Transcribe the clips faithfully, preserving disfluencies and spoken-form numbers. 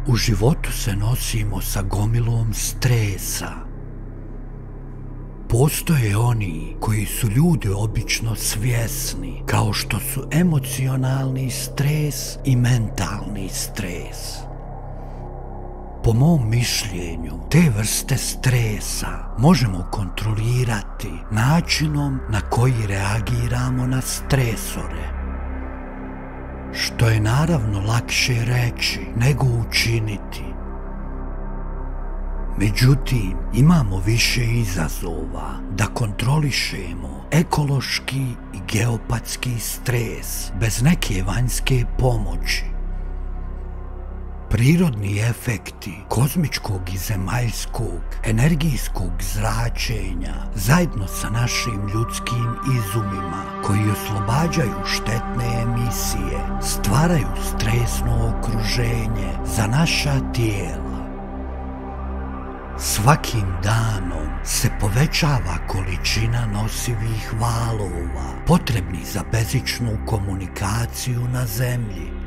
U životu se nosimo sa gomilom stresa. Postoje oni koji su ljudi obično svjesni, kao što su emocionalni stres i mentalni stres. Po mom mišljenju, te vrste stresa možemo kontrolirati načinom na koji reagiramo na stresore. Što je naravno lakše reći nego učiniti. Međutim, imamo više izazova da kontrolišemo ekološki i geopatski stres bez neke vanjske pomoći. Prirodni efekti kozmičkog i zemaljskog energijskog zračenja zajedno sa našim ljudskim izumima koji oslobađaju štetne emisije stvaraju stresno okruženje za naša tijela. Svakim danom se povećava količina nosivih valova potrebnih za bežičnu komunikaciju na Zemlji.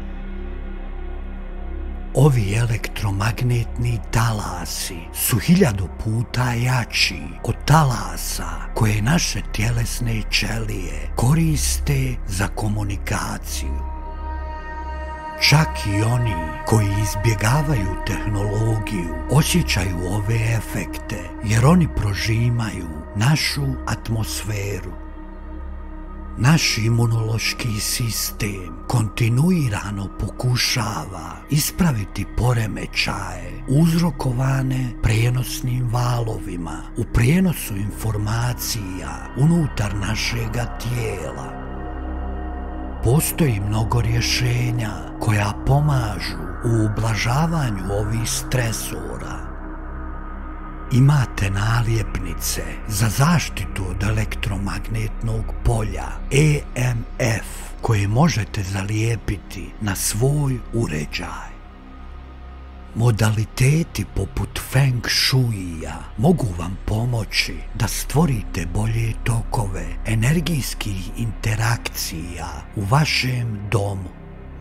Ovi elektromagnetni talasi su hiljadu puta jači od talasa koje naše tjelesne ćelije koriste za komunikaciju. Čak i oni koji izbjegavaju tehnologiju osjećaju ove efekte jer oni prožimaju našu atmosferu. Naš imunološki sistem kontinuirano pokušava ispraviti poremećaje uzrokovane prenosnim valovima u prijenosu informacija unutar našega tijela. Postoji mnogo rješenja koja pomažu u ublažavanju ovih stresora. Imate naljepnice za zaštitu od elektromagnetnog polja E M F koje možete zalijepiti na svoj uređaj. Modaliteti poput Feng Shuija mogu vam pomoći da stvorite bolje tokove energijskih interakcija u vašem domu.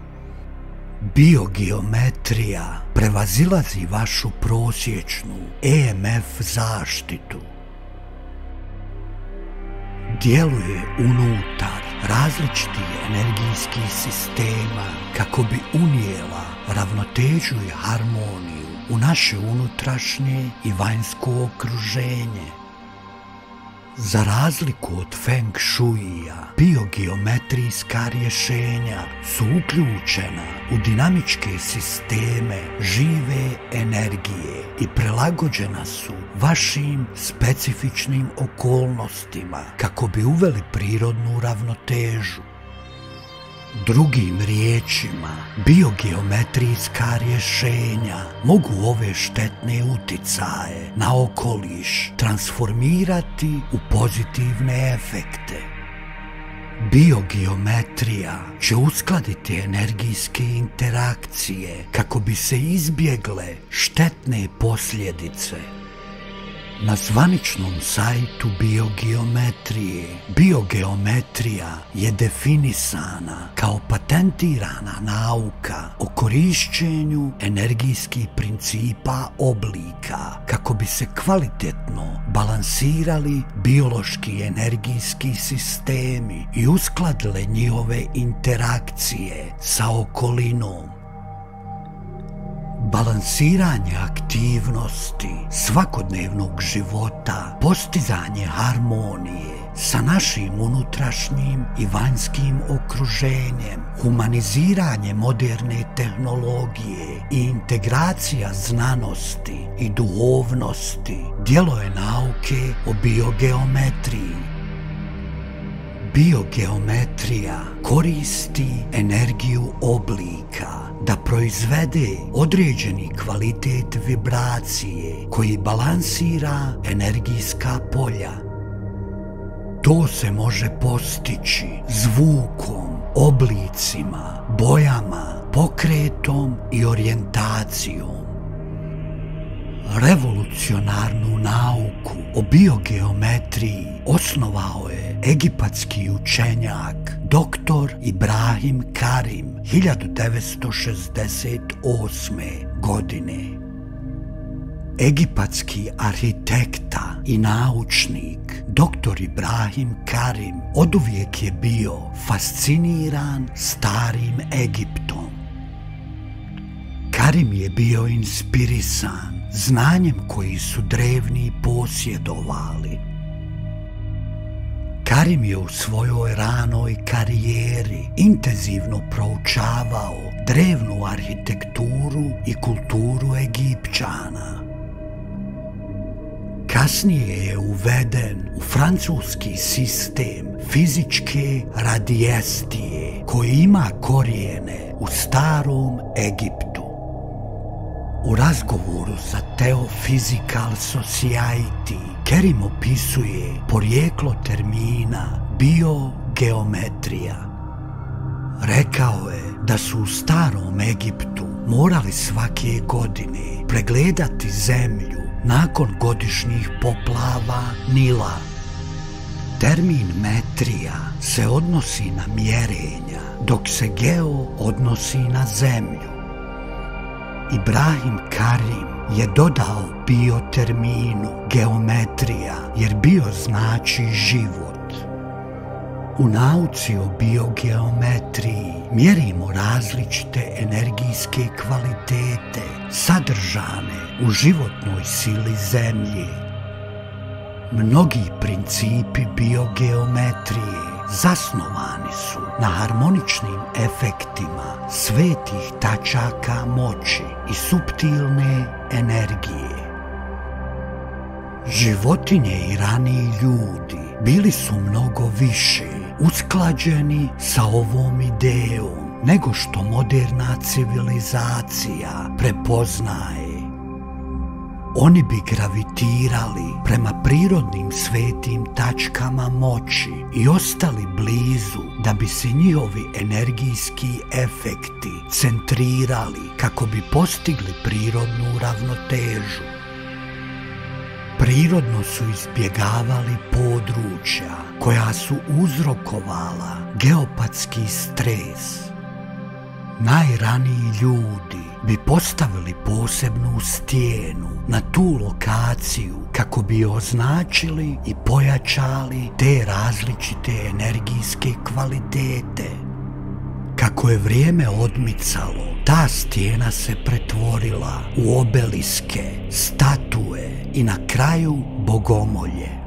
Biogeometrija prevazilazi vašu prosječnu E M F zaštitu. Djeluje unutar različitih energijskih sistema kako bi unijela ravnotežu i harmoniju u naše unutrašnje i vanjsko okruženje. Za razliku od Feng Shuija, biogeometrijska rješenja su uključena u dinamičke sisteme žive energije i prilagođena su vašim specifičnim okolnostima kako bi uveli prirodnu ravnotežu. Drugim riječima, biogeometrijska rješenja mogu ove štetne uticaje na okoliš transformirati u pozitivne efekte. Biogeometrija će uskladiti energijske interakcije kako bi se izbjegle štetne posljedice. Na zvaničnom sajtu biogeometrije, biogeometrija je definisana kao patentirana nauka o korišćenju energijskih principa oblika kako bi se kvalitetno balansirali biološki energijski sistemi i uskladile njihove interakcije sa okolinom. Balansiranje aktivnosti svakodnevnog života, postizanje harmonije sa našim unutrašnjim i vanjskim okruženjem, humaniziranje moderne tehnologije i integracija znanosti i duhovnosti, djelo je nauke o biogeometriji. Biogeometrija koristi energiju oblika da proizvede određeni kvalitet vibracije koji balansira energijska polja. To se može postići zvukom, oblicima, bojama, pokretom i orijentacijom. Revolucionarnu nauku o biogeometriji osnovao je egipatski učenjak doktor doktor Ibrahim Karim hiljadu devetsto šezdeset osme. godine. Egipatski arhitekta i naučnik doktor Ibrahim Karim oduvijek je bio fasciniran starim Egiptom. Karim je bio inspirisan znanjem koji su drevni posjedovali. Karim je u svojoj ranoj karijeri intenzivno proučavao drevnu arhitekturu i kulturu Egipćana. Kasnije je uveden u francuski sistem fizičke radiestije koji ima korijene u starom Egiptu. U razgovoru sa Theo Physical Society Karim opisuje porijeklo termina biogeometrija. Rekao je da su u starom Egiptu morali svake godine pregledati zemlju nakon godišnjih poplava Nila. Termin metrija se odnosi na mjerenja, dok se geo odnosi na zemlju. Ibrahim Karim je dodao bio terminu geometrija jer bio znači život. U nauci o biogeometriji mjerimo različite energijske kvalitete sadržane u životnoj sili Zemlje. Mnogi principi biogeometrije zasnovani su na harmoničnim efektima svetih tačaka moći i suptilne energije. Životinje i raniji ljudi bili su mnogo više usklađeni sa ovom idejom nego što moderna civilizacija prepoznaje. Oni bi gravitirali prema prirodnim svetim tačkama moći i ostali blizu da bi se njihovi energijski efekti centrirali kako bi postigli prirodnu ravnotežu. Prirodno su izbjegavali područja koja su uzrokovala geopatski stres. Najraniji ljudi bi postavili posebnu stijenu na tu lokaciju kako bi označili i pojačali te različite energijske kvalitete. Kako je vrijeme odmicalo, ta stijena se pretvorila u obeliske, statue i na kraju bogomolje.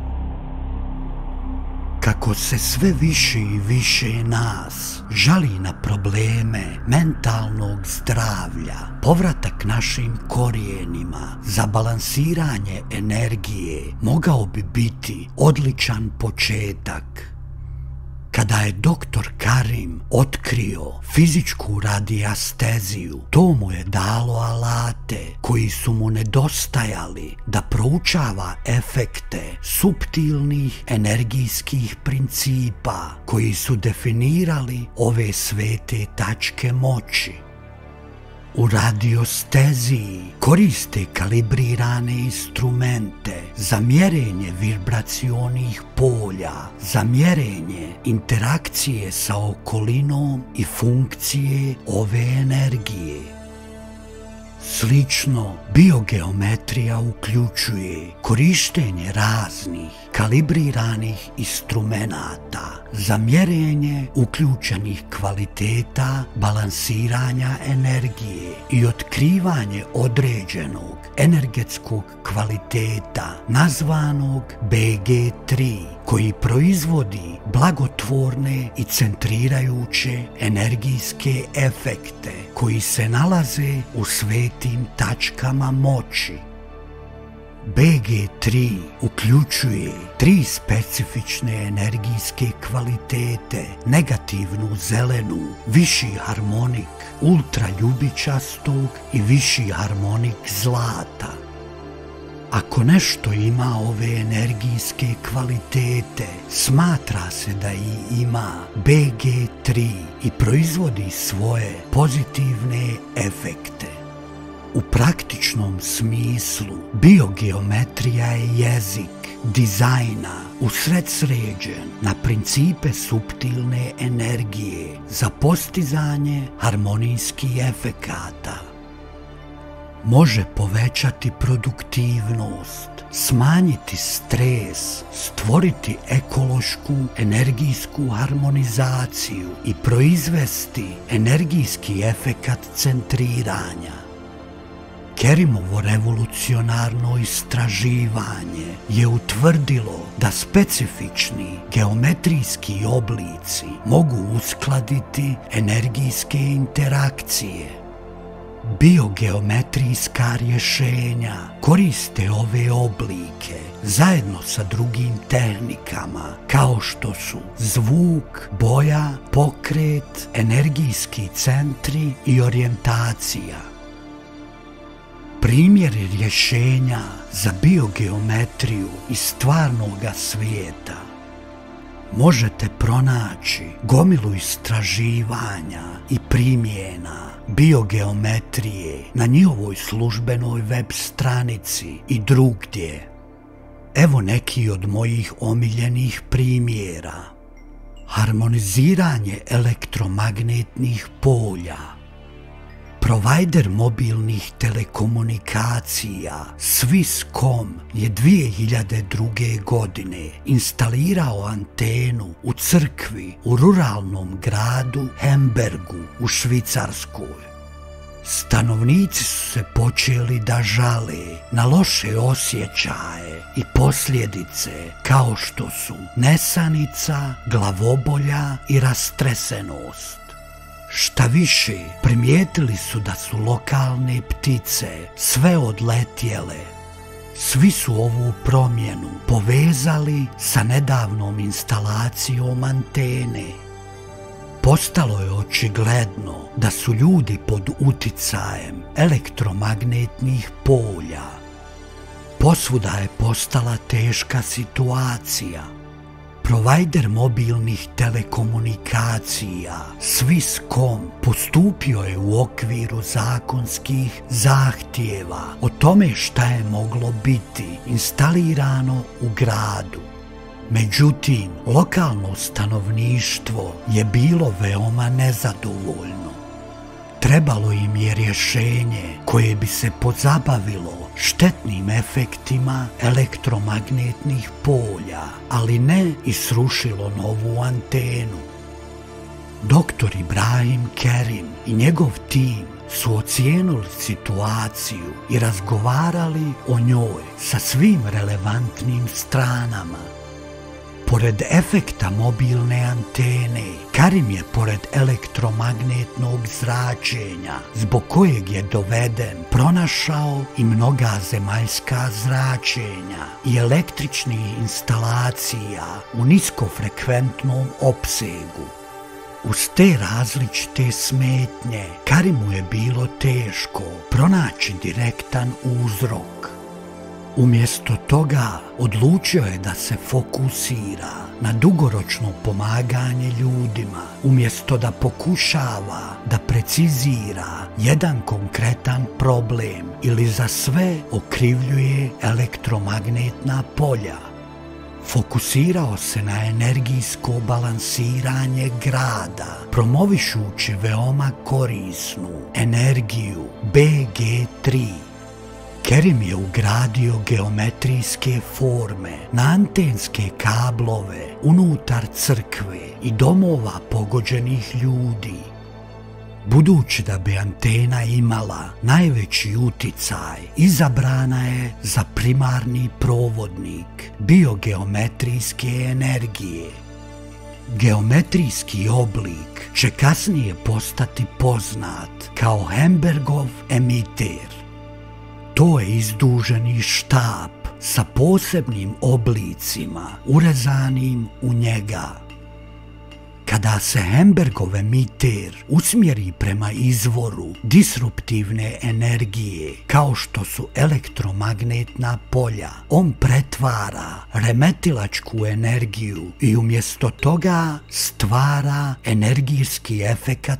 Kako se sve više i više nas žali na probleme mentalnog zdravlja, povratak našim korijenima za balansiranje energije mogao bi biti odličan početak. Kada je doktor Karim otkrio fizičku radiasteziju, to mu je dalo alate koji su mu nedostajali da proučava efekte suptilnih energijskih principa koji su definirali ove svete tačke moći. U radiosteziji koriste kalibrirane instrumente za mjerenje vibracionih polja, za mjerenje interakcije sa okolinom i funkcije ove energije. Slično, biogeometrija uključuje korištenje raznih kalibriranih instrumenata za mjerenje uključenih kvaliteta balansiranja energije i otkrivanje određenog energetskog kvaliteta nazvanog B G tri, koji proizvodi blagotvorne i centrirajuće energijske efekte koji se nalaze u svetim tačkama moći. B G tri uključuje tri specifične energijske kvalitete: negativnu zelenu, viši harmonik ultraljubičastog i viši harmonik zlata. Ako nešto ima ove energijske kvalitete, smatra se da i ima B G tri i proizvodi svoje pozitivne efekte. U praktičnom smislu, biogeometrija je jezik dizajna usredsređen na principe suptilne energije za postizanje harmonijskih efekata. Može povećati produktivnost, smanjiti stres, stvoriti ekološku energijsku harmonizaciju i proizvesti energijski efekat centriranja. Kerimovo revolucionarno istraživanje je utvrdilo da specifični geometrijski oblici mogu uskladiti energijske interakcije. Biogeometrijska rješenja koriste ove oblike zajedno sa drugim tehnikama kao što su zvuk, boja, pokret, energijski centri i orijentacija. Primjeri rješenja za biogeometriju iz stvarnoga svijeta možete pronaći gomilu istraživanja i primjena biogeometrije na njihovoj službenoj web stranici i drugdje. Evo neki od mojih omiljenih primjera. Harmoniziranje elektromagnetnih polja. Provajder mobilnih telekomunikacija Swisscom je dvije hiljade druge. godine instalirao antenu u crkvi u ruralnom gradu Hembergu u Švicarskoj. Stanovnici su se počeli da žale na loše osjećaje i posljedice kao što su nesanica, glavobolja i rastresenost. Šta više, primijetili su da su lokalne ptice sve odletjele. Svi su ovu promjenu povezali sa nedavnom instalacijom antene. Postalo je očigledno da su ljudi pod uticajem elektromagnetnih polja. Posvuda je postala teška situacija. Provajder mobilnih telekomunikacija Swisscom postupio je u okviru zakonskih zahtjeva o tome šta je moglo biti instalirano u gradu. Međutim, lokalno stanovništvo je bilo veoma nezadovoljno. Trebalo im je rješenje koje bi se pozabavilo štetnim efektima elektromagnetnih polja, ali ne i srušilo novu antenu. Doktor Ibrahim Kerim i njegov tim su ocijenili situaciju i razgovarali o njoj sa svim relevantnim stranama. Pored efekta mobilne antene, Karim je pored elektromagnetnog zračenja, zbog kojeg je doveden, pronašao i mnoga zemaljska zračenja i električnih instalacija u niskofrekventnom opsegu. Uz te različite smetnje, Karimu je bilo teško pronaći direktan uzrok. Umjesto toga odlučio je da se fokusira na dugoročno pomaganje ljudima, umjesto da pokušava da precizira jedan konkretan problem ili za sve okrivljuje elektromagnetna polja. Fokusirao se na energijsko balansiranje grada, promovišući veoma korisnu energiju B G tri. Kerim je ugradio geometrijske forme na antenske kablove unutar crkve i domova pogođenih ljudi. Budući da bi antena imala najveći uticaj, izabrana je za primarni provodnik biogeometrijske energije. Geometrijski oblik će kasnije postati poznat kao Hembergov emiter. To je izduženi štap sa posebnim oblicima urezanim u njega. Kada se Hembergov emiter usmjeri prema izvoru disruptivne energije kao što su elektromagnetna polja, on pretvara remetilačku energiju i umjesto toga stvara energijski efekat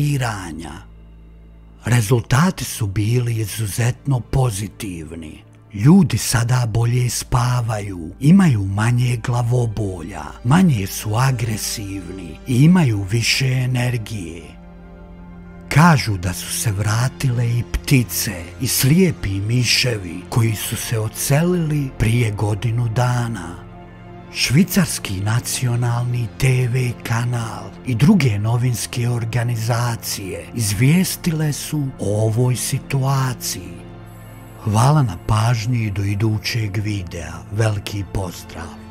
centriranja. Rezultati su bili izuzetno pozitivni. Ljudi sada bolje spavaju, imaju manje glavobolja, manje su agresivni i imaju više energije. Kažu da su se vratile i ptice i slijepi miševi koji su se odselili prije godinu dana. Švicarski nacionalni te ve kanal i druge novinske organizacije izvijestile su o ovoj situaciji. Hvala na pažnji i do idućeg videa. Veliki pozdrav!